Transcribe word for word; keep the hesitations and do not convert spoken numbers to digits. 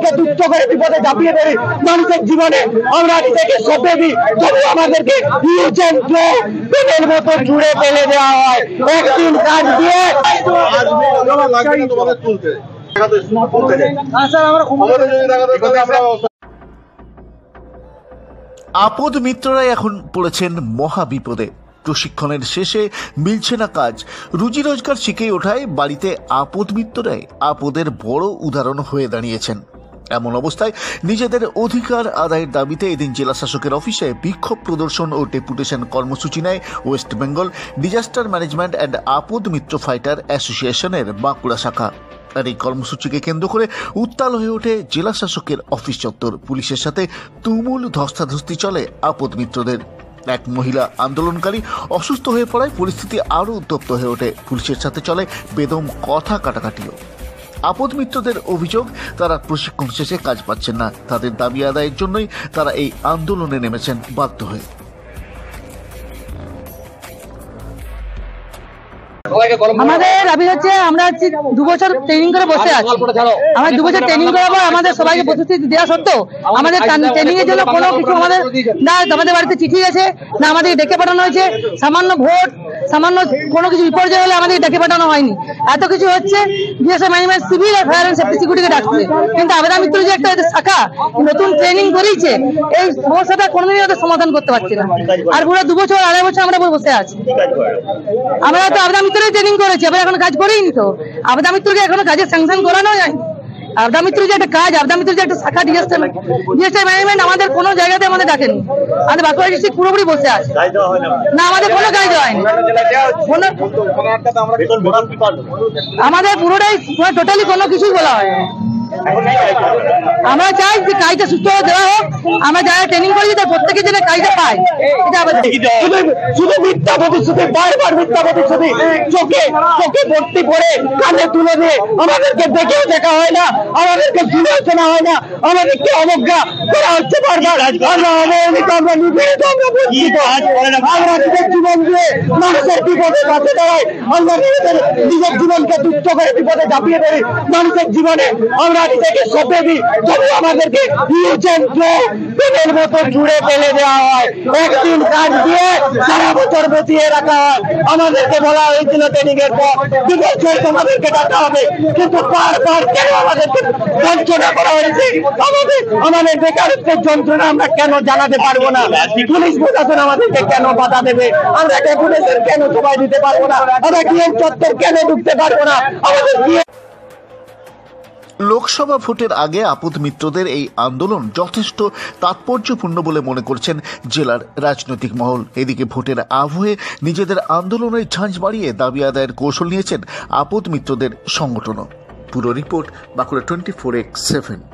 আমাদেরকে তুচ্ছ করে বিপদে ঝাঁপিয়ে দেবে মানুষের জীবনে আমরা নিজেকে সঁপে দিই, তবু আমাদেরকে ইউজ অ্যান্ড থ্রো পেনের মতো জুড়ে ফেলে দেওয়া হয়। একদিন কাজ দিয়ে আপদ মিত্ররাই এখন পড়েছেন মহা বিপদে। প্রশিক্ষণের শেষে মিলছে না কাজ, রুজি রোজগার শিখেই ওঠায় বাড়িতে আপদ মিত্ররাই আপদের বড় উদাহরণ হয়ে দাঁড়িয়েছেন। এমন অবস্থায় নিজেদের অধিকার আদায়ের দাবিতে এদিন জেলা শাসকের অফিসে বিক্ষোভ প্রদর্শন ও ডেপুটেশন কর্মসূচি নেয় West Bengal disaster management and Apad Mitra fighter অ্যাসোসিয়েশনের বাঁকুড়া শাখা। আর এই কর্মসূচিকে কেন্দ্র করে উত্তাল হয়ে ওঠে জেলা শাসকের অফিস চত্বর। পুলিশের সাথে তুমুল ধস্তাধস্তি চলে আপদ মিত্রদের। এক মহিলা আন্দোলনকারী অসুস্থ হয়ে পড়ায় পরিস্থিতি আরও উত্তপ্ত হয়ে ওঠে। পুলিশের সাথে চলে বেদম কথা কাটাকাটিও। আপদ মিত্রদের অভিযোগ, তারা প্রশিক্ষণ শেষে কাজ পাচ্ছেন না। তাদের দাবি আদায়ের জন্যই তারা এই আন্দোলনে নেমেছেন বাধ্য হয়ে। আমাদের দাবি হচ্ছে আমরা হচ্ছে দু বছর ট্রেনিং করে বসে আছি। আমরা দু বছর ট্রেনিং করাবো, আমাদের সবাইকে প্রতিশ্রুতি দেওয়া সত্ত্বেও আমাদের ট্রেনিং এর জন্য কোনো কিছু আমাদের না, আমাদের বাড়িতে চিঠি আছে না, আমাদের ডেকে পাঠানো হয়েছে। সামান্য ভোট, সামান্য কোনো কিছু বিপর্যয় হলে আমাদের ডেকে পাঠানো হয়নি। এত কিছু হচ্ছে বিএসএফ ম্যানেজমেন্ট সিভিল আর ফায়ার অ্যান্ড সেফটি সিকিউরিটিকে ডাকছে, কিন্তু আবেদন মিত্র যে একটা শাখা নতুন ট্রেনিং করেছে, এই সমস্যাটা কোনোদিনই ওদের সমাধান করতে পারছে না। আর পুরো দু বছর আড়াই বছর আমরা বসে আছি। আমরা তো আবেদন মিত্রই ট্রেনিং করেছি, আমরা এখন কাজ করিনি। তো আবেদন মিত্রকে এখনো কাজের স্যাংশন করানো যায়। আবেদন মিত্র যে একটা কাজ, আবেদন মিত্র যে একটা শাখা ডিজাস্টার ডিজাস্টার ম্যানেজমেন্ট আমাদের কোনো জায়গাতে আমাদের ডাকেনি। আমাদের বাঁকুড়া ডিস্ট্রিক্ট পুরোপুরি বসে আছে, না আমাদের কোনো কাজ হয়নি। আমাদের পুরোটাই টোটালি কোনো কিছুই বলা হয়নি। আমরা চাই যে কাজটা সুস্থভাবে দেওয়া হোক। আমরা যারা ট্রেনিং করি তার প্রত্যেকে যেন কাজটা পায়। শুধু মিথ্যা প্রতিশ্রুতি, বারবার মিথ্যা প্রতিশ্রুতি, চোখে চোখে ভর্তি করে কানে তুলে দিয়ে আমাদেরকে দেখেও দেখা হয় না, আমাদেরকে শুনেও শোনা হয় না, আমাদেরকে অবজ্ঞা করা হচ্ছে বারবার। আমরা অবহেলিত, আমরা নিপীড়িত, আমরা বঞ্চিত। আমরা নিজের জীবন দিয়ে মানুষের বিপদে পাশে দাঁড়াই। আমরা নিজেদের নিজের জীবনকে তুচ্ছ করে বিপদে ঝাঁপিয়ে দেই মানুষের জীবনে আমরা নিজেকে সঁপে দিই, তবু আমাদেরকে ইউজ অ্যান্ড থ্রো পেনের মতো জুড়ে ফেলে দেওয়া হয়। একদিন কাজ দিয়ে সারা বছর বসিয়ে রাখা হয়। আমাদেরকে বলা হয়েছিল ট্রেনিং এর পর দু বছর তোমাদেরকে ডাকা হবে, কিন্তু বারবার কেন আমাদেরকে বঞ্চনা করা হয়েছে? আমাদের আমাদের বেকারত্বের যন্ত্রণা আমরা কেন জানাতে পারবো না? পুলিশ প্রশাসন আমাদেরকে কেন বাধা দেবে? আমরা ডেপুটেশন কেন সবাই দিতে পারবো না? আমরা ডিএম চত্বর কেন ঢুকতে পারবো না? আমাদের লোকসভা ভোটের আগে আপদ মিত্রদের এই আন্দোলন যথেষ্ট তাৎপর্যপূর্ণ বলে মনে করছেন জেলার রাজনৈতিক মহল। এদিকে ভোটের আবহে নিজেদের আন্দোলনের ঝাঁঝ বাড়িয়ে দাবি আদায়ের কৌশল নিয়েছেন আপদ মিত্রদের সংগঠনও। পুরো report Bankura twenty four x seven.